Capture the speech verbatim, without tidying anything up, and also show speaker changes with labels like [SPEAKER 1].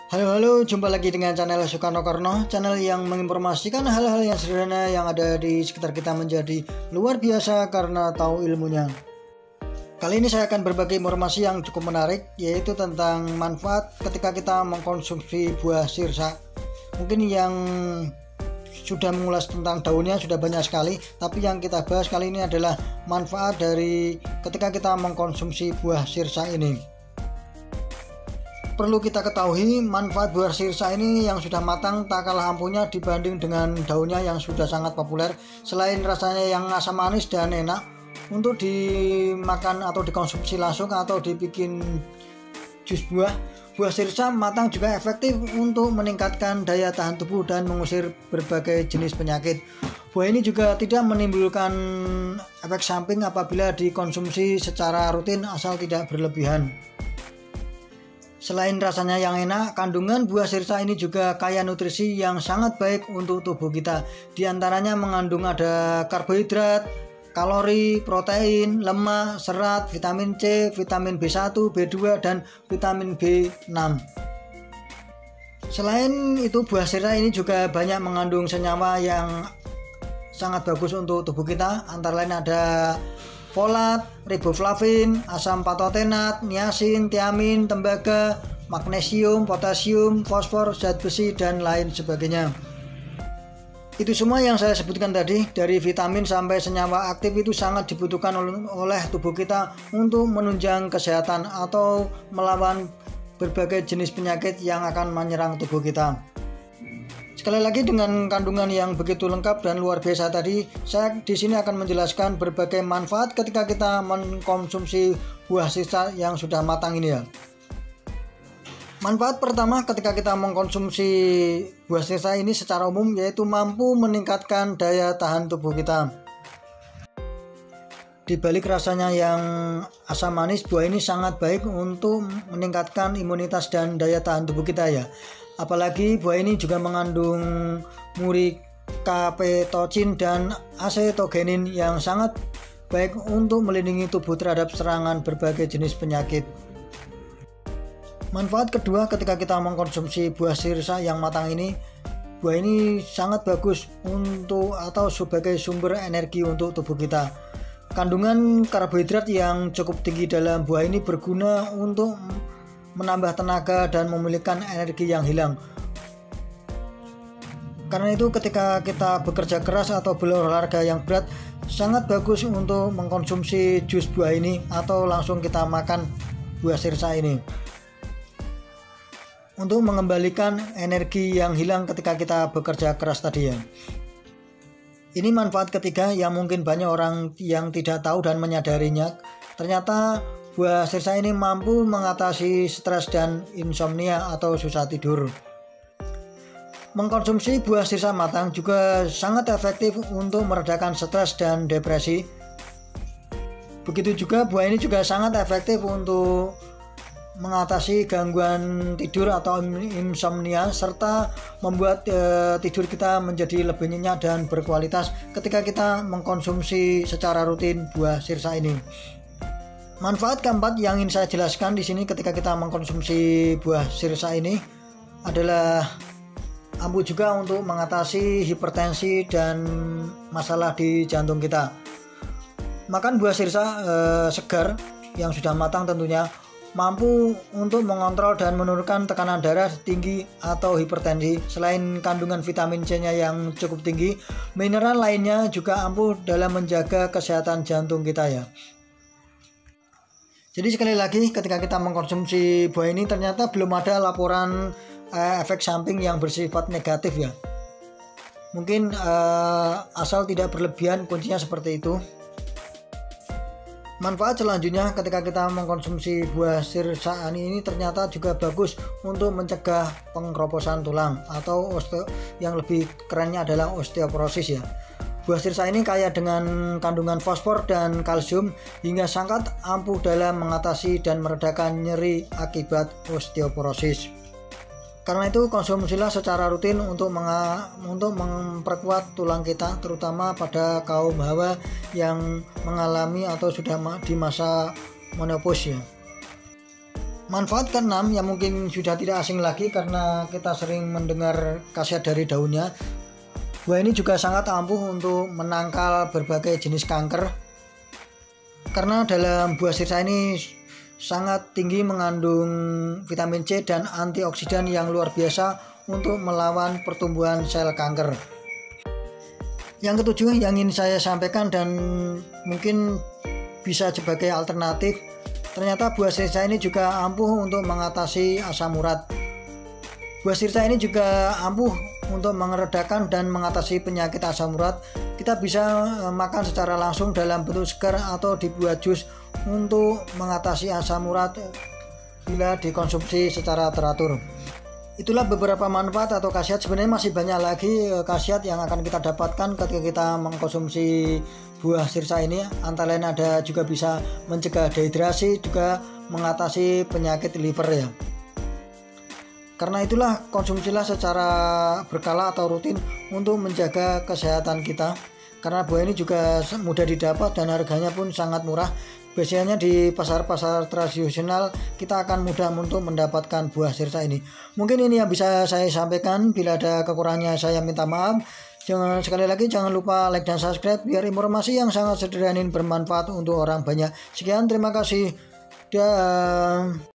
[SPEAKER 1] Halo halo, jumpa lagi dengan channel Sukarno Karno, channel yang menginformasikan hal-hal yang sederhana yang ada di sekitar kita menjadi luar biasa karena tahu ilmunya. Kali ini saya akan berbagi informasi yang cukup menarik, yaitu tentang manfaat ketika kita mengkonsumsi buah sirsa. Mungkin yang sudah mengulas tentang daunnya sudah banyak sekali, tapi yang kita bahas kali ini adalah manfaat dari ketika kita mengkonsumsi buah sirsa ini. Perlu kita ketahui, manfaat buah sirsa ini yang sudah matang tak kalah ampuhnya dibanding dengan daunnya yang sudah sangat populer. Selain rasanya yang asam manis dan enak untuk dimakan atau dikonsumsi langsung atau dibikin jus buah, buah sirsa matang juga efektif untuk meningkatkan daya tahan tubuh dan mengusir berbagai jenis penyakit. Buah ini juga tidak menimbulkan efek samping apabila dikonsumsi secara rutin asal tidak berlebihan. Selain rasanya yang enak, kandungan buah sirsa ini juga kaya nutrisi yang sangat baik untuk tubuh kita. Di antaranya mengandung ada karbohidrat, kalori, protein, lemak, serat, vitamin C, vitamin B satu, B dua, dan vitamin B enam. Selain itu, buah sirsa ini juga banyak mengandung senyawa yang sangat bagus untuk tubuh kita. Antara lain ada folat, riboflavin, asam patotenat, niacin, tiamin, tembaga, magnesium, potasium, fosfor, zat besi, dan lain sebagainya. Itu semua yang saya sebutkan tadi, dari vitamin sampai senyawa aktif itu sangat dibutuhkan oleh tubuh kita untuk menunjang kesehatan atau melawan berbagai jenis penyakit yang akan menyerang tubuh kita. Sekali lagi, dengan kandungan yang begitu lengkap dan luar biasa tadi, saya di sini akan menjelaskan berbagai manfaat ketika kita mengkonsumsi buah sirsa yang sudah matang ini ya. Manfaat pertama ketika kita mengkonsumsi buah sirsa ini secara umum yaitu mampu meningkatkan daya tahan tubuh kita. Di balik rasanya yang asam manis, buah ini sangat baik untuk meningkatkan imunitas dan daya tahan tubuh kita ya. Apalagi buah ini juga mengandung murikaptocin dan acetogenin yang sangat baik untuk melindungi tubuh terhadap serangan berbagai jenis penyakit. Manfaat kedua ketika kita mengkonsumsi buah sirsa yang matang ini, buah ini sangat bagus untuk atau sebagai sumber energi untuk tubuh kita. Kandungan karbohidrat yang cukup tinggi dalam buah ini berguna untuk menambah tenaga dan memulihkan energi yang hilang. Karena itu ketika kita bekerja keras atau berolahraga yang berat, sangat bagus untuk mengkonsumsi jus buah ini atau langsung kita makan buah sirsa ini untuk mengembalikan energi yang hilang ketika kita bekerja keras tadi ya. Ini manfaat ketiga yang mungkin banyak orang yang tidak tahu dan menyadarinya. Ternyata buah sirsa ini mampu mengatasi stres dan insomnia atau susah tidur. Mengkonsumsi buah sirsa matang juga sangat efektif untuk meredakan stres dan depresi. Begitu juga buah ini juga sangat efektif untuk mengatasi gangguan tidur atau insomnia serta membuat e, tidur kita menjadi lebih nyenyak dan berkualitas ketika kita mengkonsumsi secara rutin buah sirsa ini. Manfaat keempat yang ingin saya jelaskan di sini ketika kita mengkonsumsi buah sirsa ini adalah ampuh juga untuk mengatasi hipertensi dan masalah di jantung kita. Makan buah sirsa eh, segar yang sudah matang tentunya mampu untuk mengontrol dan menurunkan tekanan darah tinggi atau hipertensi. Selain kandungan vitamin C-nya yang cukup tinggi, mineral lainnya juga ampuh dalam menjaga kesehatan jantung kita ya. Jadi sekali lagi, ketika kita mengkonsumsi buah ini ternyata belum ada laporan eh, efek samping yang bersifat negatif ya. Mungkin eh, asal tidak berlebihan, kuncinya seperti itu. Manfaat selanjutnya ketika kita mengkonsumsi buah sirsa ini ternyata juga bagus untuk mencegah pengkeroposan tulang atau osteo, yang lebih kerennya adalah osteoporosis ya. Buah sirsa ini kaya dengan kandungan fosfor dan kalsium hingga sangat ampuh dalam mengatasi dan meredakan nyeri akibat osteoporosis. Karena itu konsumsilah secara rutin untuk menga, untuk memperkuat tulang kita, terutama pada kaum hawa yang mengalami atau sudah di masa menopause ya. Manfaat keenam yang mungkin sudah tidak asing lagi karena kita sering mendengar khasiat dari daunnya. Buah ini juga sangat ampuh untuk menangkal berbagai jenis kanker. Karena dalam buah sirsa ini sangat tinggi mengandung vitamin C dan antioksidan yang luar biasa untuk melawan pertumbuhan sel kanker. Yang ketujuh yang ingin saya sampaikan dan mungkin bisa sebagai alternatif, ternyata buah sirsa ini juga ampuh untuk mengatasi asam urat. Buah sirsa ini juga ampuh untuk meredakan dan mengatasi penyakit asam urat. Kita bisa makan secara langsung dalam bentuk segar atau dibuat jus untuk mengatasi asam urat bila dikonsumsi secara teratur. Itulah beberapa manfaat atau khasiat. Sebenarnya masih banyak lagi khasiat yang akan kita dapatkan ketika kita mengkonsumsi buah sirsa ini. Antara lain ada juga bisa mencegah dehidrasi, juga mengatasi penyakit liver ya. Karena itulah konsumsilah secara berkala atau rutin untuk menjaga kesehatan kita. Karena buah ini juga mudah didapat dan harganya pun sangat murah. Biasanya di pasar-pasar tradisional kita akan mudah untuk mendapatkan buah sirsa ini. Mungkin ini yang bisa saya sampaikan. Bila ada kekurangannya saya minta maaf. Jangan sekali lagi jangan lupa like dan subscribe biar informasi yang sangat sederhana ini bermanfaat untuk orang banyak. Sekian, terima kasih. Dan